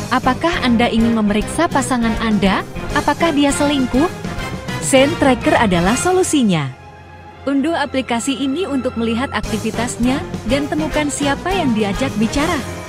Apakah Anda ingin memeriksa pasangan Anda? Apakah dia selingkuh? Scene Tracker adalah solusinya. Unduh aplikasi ini untuk melihat aktivitasnya dan temukan siapa yang diajak bicara.